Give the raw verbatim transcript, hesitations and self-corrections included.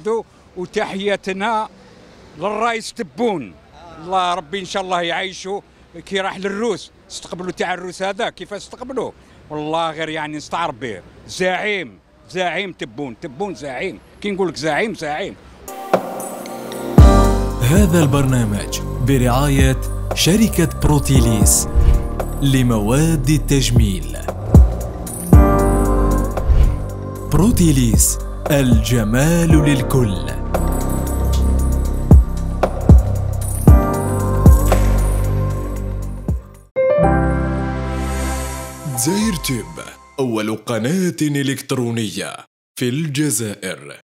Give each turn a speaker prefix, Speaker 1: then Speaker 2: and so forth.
Speaker 1: نردوا وتحياتنا للرئيس تبون. الله ربي ان شاء الله يعيشوا. كي راح للروس استقبلوا تاع الروس هذا كيف استقبلوه والله غير يعني نستعرب به. زعيم زعيم تبون تبون زعيم. كي نقول لك زعيم زعيم.
Speaker 2: هذا البرنامج برعاية شركة بروتيليس لمواد التجميل. بروتيليس الجمال للكل. زاير تيب، أول قناة إلكترونية في الجزائر.